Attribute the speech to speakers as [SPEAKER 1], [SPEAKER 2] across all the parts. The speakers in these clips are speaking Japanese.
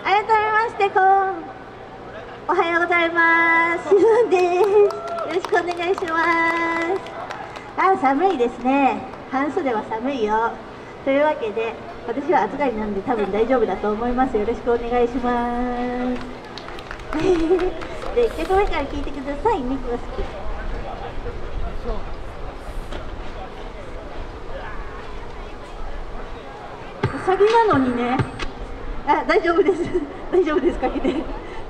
[SPEAKER 1] 改めましておはようございます。しずんです。よろしくお願いします。寒いですね。半袖は寒いよ。というわけで私は暑がりなんで多分大丈夫だと思います。よろしくお願いしますで、1曲目から聴いてください。猫が好き。うさぎなのにね。大丈夫です大丈夫です。かけて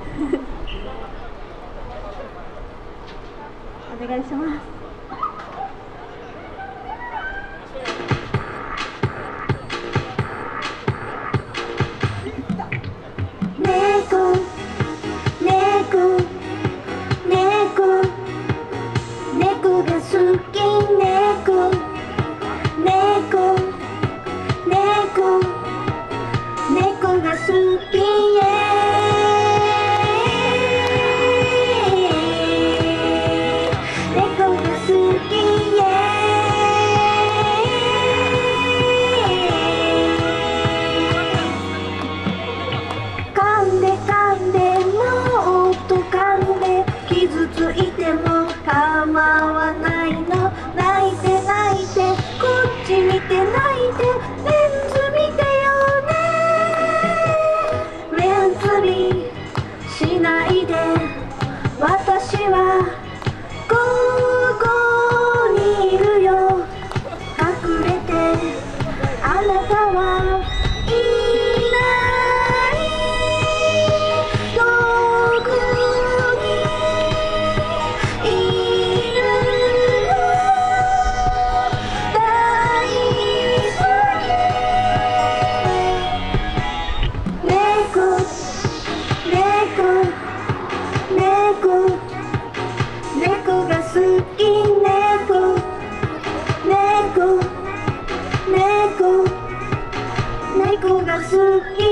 [SPEAKER 1] お願いします。猫が好き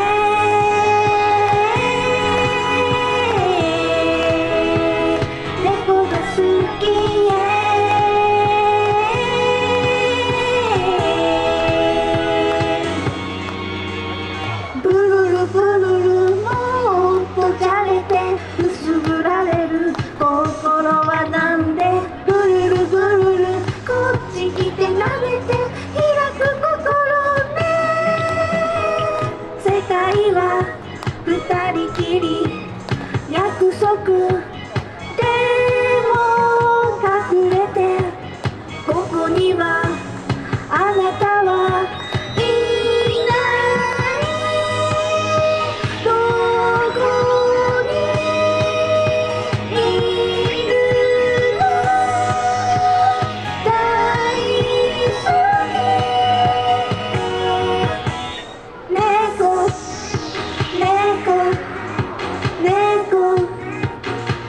[SPEAKER 1] 猫が好きブルルブルルもっとじゃれてくすぐられる心はなんでブルルブルルこっち来て舐めて開く心ね世界は二人きり約束でも隠れてここにはあなたはいないどこにいるの大好き猫猫猫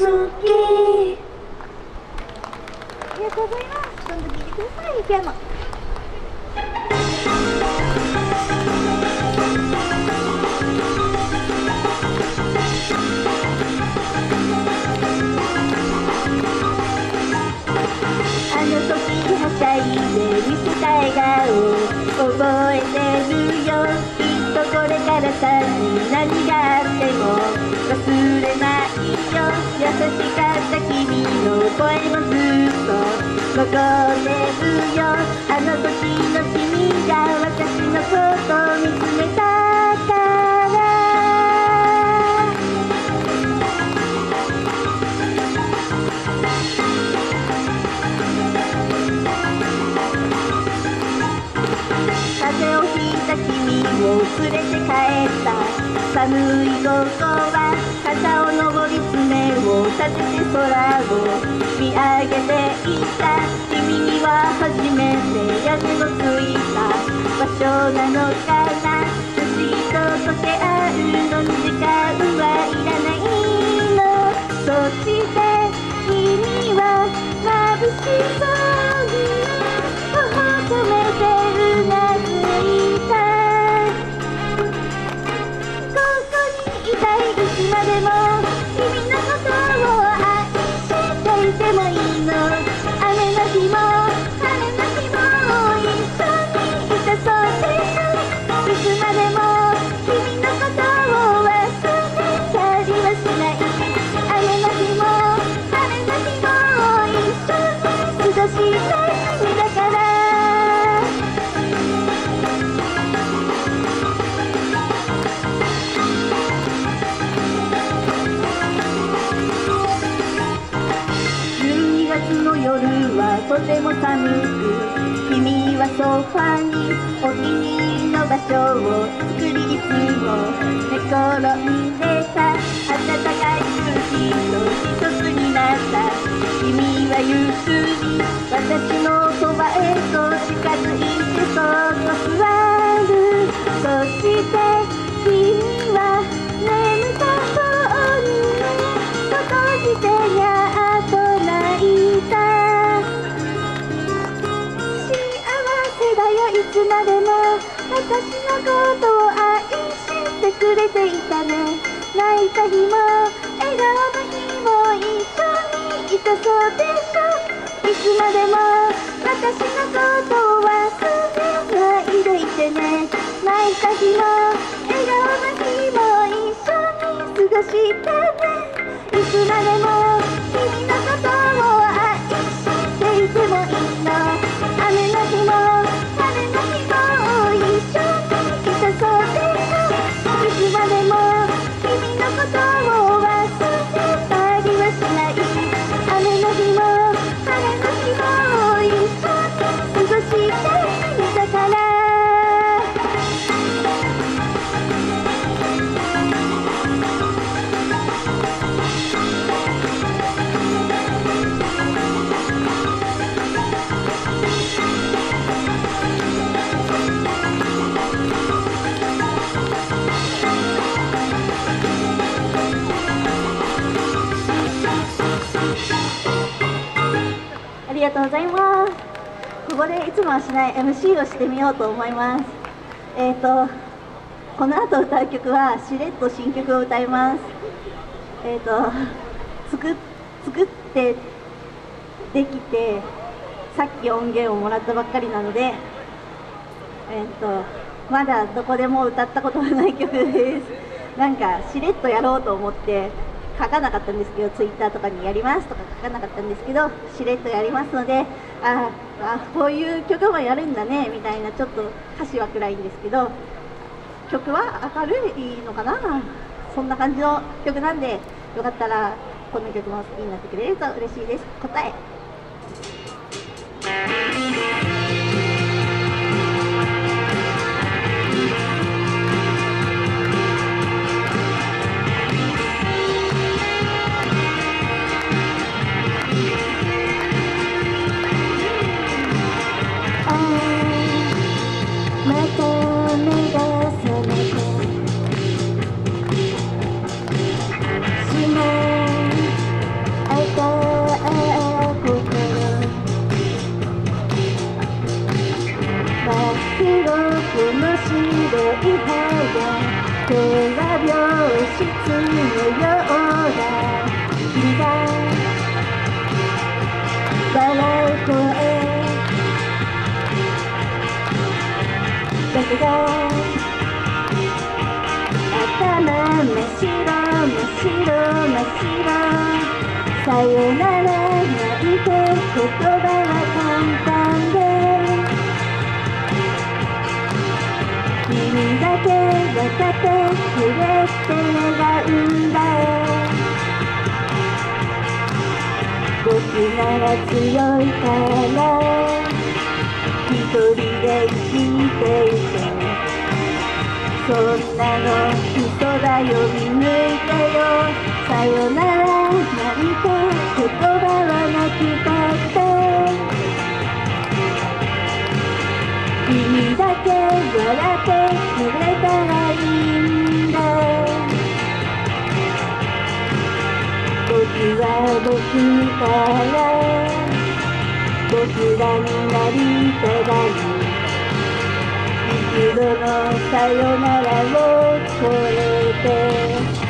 [SPEAKER 1] 好き。
[SPEAKER 2] ありがとうございます。どんどん聴いてください。ピアノ。
[SPEAKER 1] あの時はしゃいで見せた笑顔覚えてるよ。きっとこれからさ何があっても忘れないよ。優しかった君の声もずっと残ってるよ。あの時の君が私のことを見つめたから風邪をひいた君を連れて帰った寒い午後は傘を登り爪を立てて空を見上げていた。君には初めて屋根のついた場所なのかな。星と溶け合うのに時間はいらないの。そして君は眩しそうに頬を止めてうなずいた。ここにいたいいつまでも君のことを愛していてもいいの。雨の日も晴れの日も一緒にいたそうでしょ。いつまでも君のことを忘れたりはしない。雨の日も晴れの日も一緒に過ごしたいんだから。12月の夜はとても寒く、君はソファにお気に入りの場所を作りいつも寝転んでた。暖かい空気と一つになった。君はゆっくり私のそばへと近づいてそっと座る。そして君は眠たそうに目を閉じてにゃーっと泣いた。幸せだよいつまでも私のことを愛してくれていたね。泣いた日も笑顔の日も一緒にいたそうでしょ。いつまでも私のことを忘れないでいてね。泣いた日も笑顔の日も一緒に過ごしてね。いつまでも君のことを愛していてもいいの。雨の日も晴れの日も一緒にいたそうでしょ。いつまでも君のことを忘れたりはしない。雨の日も晴れの日も一緒に過ごしていたから。ありがとうございます。ここでいつもはしない MC をしてみようと思います。この後歌う曲はしれっと新曲を歌います。作ってできてさっき音源をもらったばっかりなので、まだどこでも歌ったことがない曲です。なんかしれっとやろうと思って書かなかったんですけど、ツイッターとかにやりますとか書かなかったんですけど、しれっとやりますので、こういう曲もやるんだねみたいな、ちょっと歌詞は暗いんですけど曲は明るいのかな、そんな感じの曲なんで、よかったらこの曲も好きになってくれると嬉しいです。答えまた目が覚めてしまう広い部屋、今日は病室のようだ。君が笑う声だけど頭真っ白真っ白真っ白、さよならなんて言葉は簡単で、君だけ分かってくれて願うんだよ。僕なら強いから一人で生きていて、そんなの嘘だよ見抜いてよ。さよならなんて言葉はなくたって、君だけ笑ってくれたらいいんだ。僕は僕から僕らになりたがる。幾度のさよならを超えて、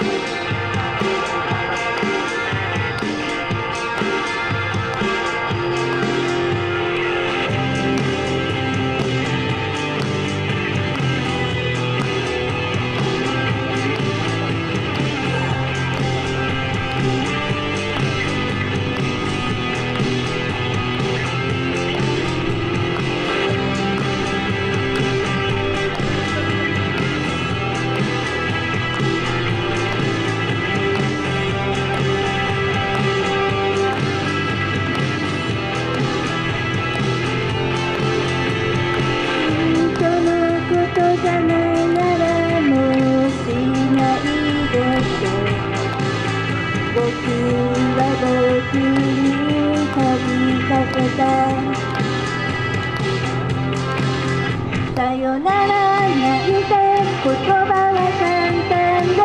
[SPEAKER 1] さよならなんて言葉は簡単で、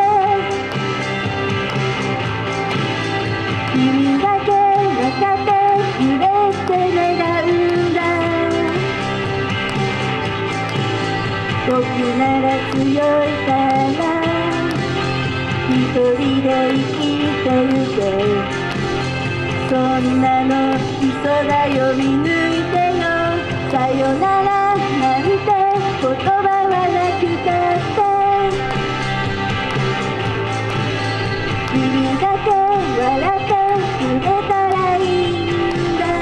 [SPEAKER 1] 君だけ分かってくれて願うんだ。僕なら強いから一人で生きてゆけ、そんなの嘘だよ見抜いてよ。さよならなんて言葉はなくたって、君だけ笑ってくれたらいいんだ。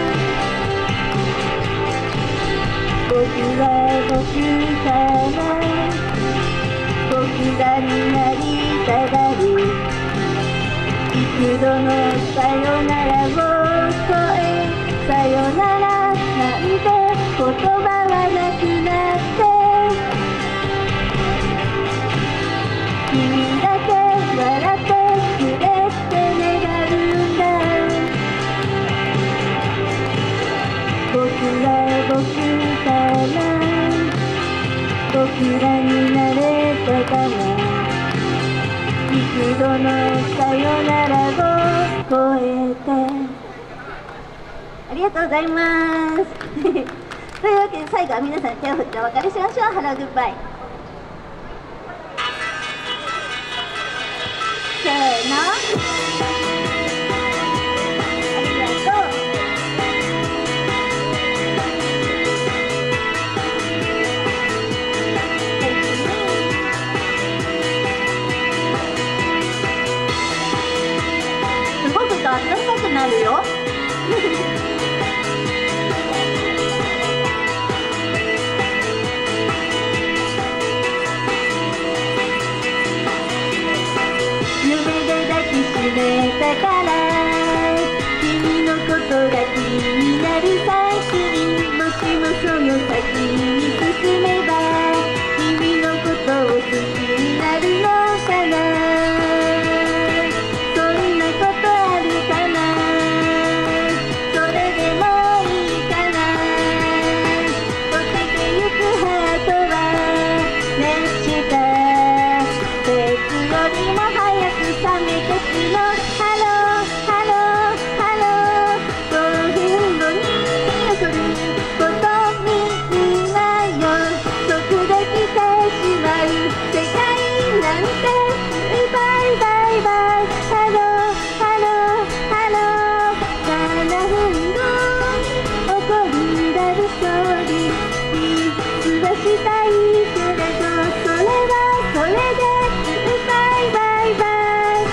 [SPEAKER 1] 僕は僕から僕らになりたがる。幾度のさよならを超え、さよならなんて言葉はなくなって、君だけ笑ってくれて願うんだ。僕は僕から僕らになれたかな。幾度のさよならを超えて。ありがとうございますというわけで最後は皆さん手を振ってお別れしましょう。ハローグッバイ。せーの、ありがとう。動くとあったかくなるよだから君のことが気になる最近、もしもその先に進めば君のことを好きになるのかな。そんなことあるかな。それでもいいかな。溶けてゆくハートは熱した鉄よりも早く冷めてくの。 なんてバイバイバイハローハローハロー7分後起こるラブストーリー実はしたいけれどそれはそれでバイバイバイ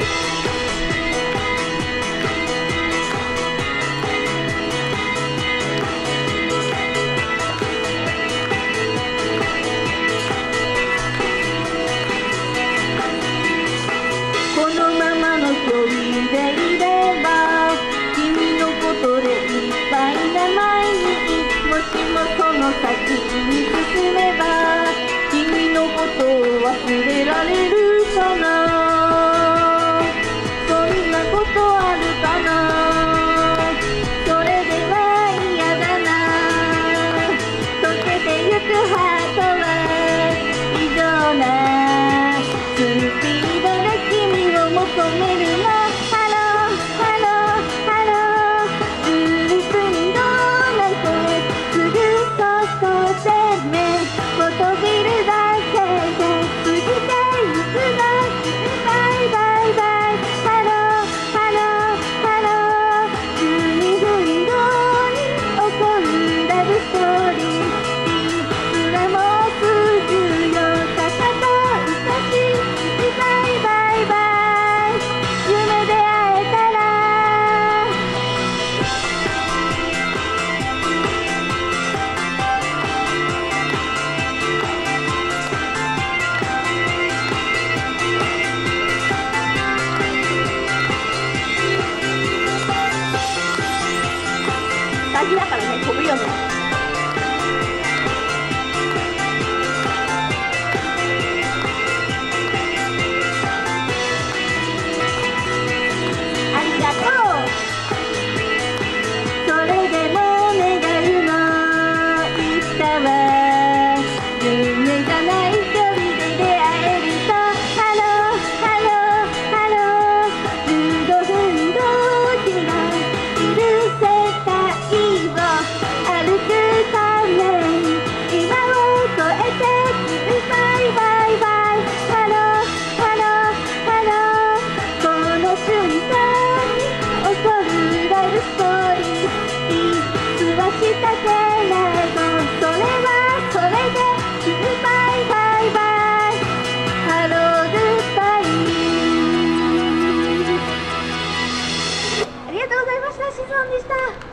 [SPEAKER 1] このままの距離でいれば君のことでいっぱいな毎日もしもその先に進めば君のことを忘れられるかなそんなことあるかなそれでは嫌だな溶けてゆくハートは異常なスピードで君を求めるのハローハローハロー10分後なんてすぐそこで目を閉じるだけで過ぎてゆくのバイバイバイハローハローハロー12分後に起こるラブストーリー実はもうすぐよかかと歌しバイバイバイ夢で会えたら先だからね飛ぶよねありがとうそれでも願うのいつかは夢じゃない距離で出会えるとハローハローハロー15分後君がいる世界を歩くために今を越えてバイバイバイハローハローハローこの瞬間に起こるラブストーリーいつはしたけれどそれはそれでバイバイバイハローグッバイありがとうございました。シズオンでした。